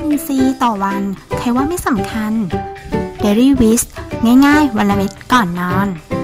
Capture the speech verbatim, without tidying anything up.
มินซีต่อวันใครว่าไม่สำคัญ Daily Wish ง่ายๆวันละเม็ดก่อนนอน